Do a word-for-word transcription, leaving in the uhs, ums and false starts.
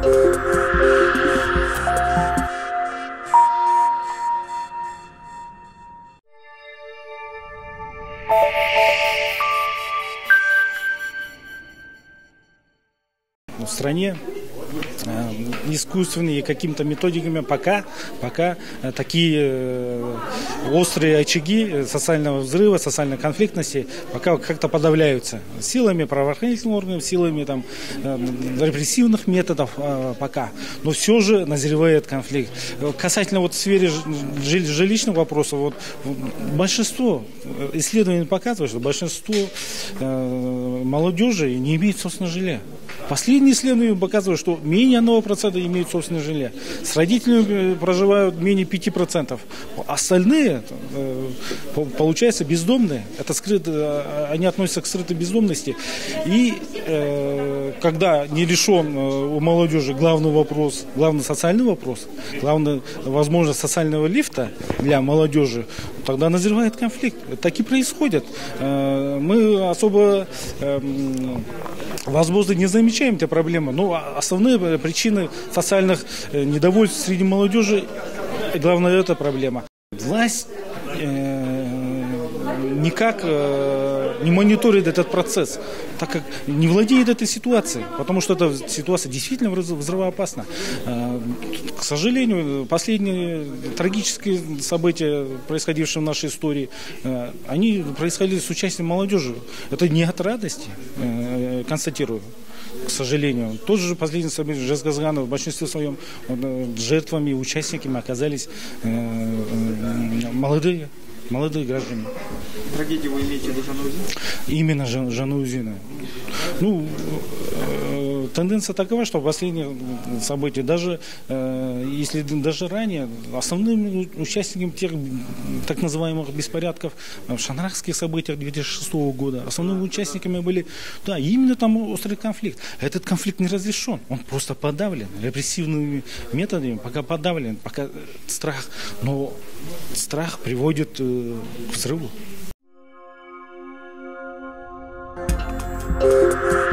В стране искусственными какими-то методиками пока, пока такие острые очаги социального взрыва, социальной конфликтности пока как-то подавляются силами правоохранительных органов, силами там, репрессивных методов пока. Но все же назревает конфликт. Касательно вот в сфере жилищных вопросов, вот, большинство исследований показывает, что большинство молодежи не имеет собственного жилья. Последние исследования показывают, что менее одного процента имеют собственное жилье. С родителями проживают менее пяти процентов. Остальные, получается, бездомные. Это скрыто, они относятся к скрытой бездомности. И э, когда не решен у молодежи главный вопрос, главный социальный вопрос, главная возможность социального лифта для молодежи, тогда назревает конфликт. Так и происходит. Мы особо э, возможно не замечаем эти проблемы, но основные причины социальных недовольств среди молодежи, главное, это проблема. Власть э, никак э, не мониторит этот процесс, так как не владеет этой ситуацией, потому что эта ситуация действительно взрывоопасна. Э, к сожалению, последние трагические события, происходившие в нашей истории, э, они происходили с участием молодежи. Это не от радости, э, констатирую. К сожалению. Тот же последний событие Жезказгана в большинстве своем жертвами и участниками оказались э, э, молодые, молодые граждане. Трагедию вы имеете в виду Жанаузина? Именно Жан, Жанаузина. Ну, э, тенденция такова, что в последние события, даже э, если даже ранее, основными участниками тех так называемых беспорядков в шанрахских событиях две тысячи шестого года, основными участниками были, да, именно там острый конфликт. Этот конфликт не разрешен, он просто подавлен репрессивными методами, пока подавлен, пока страх, но страх приводит э, к взрыву. Thank you.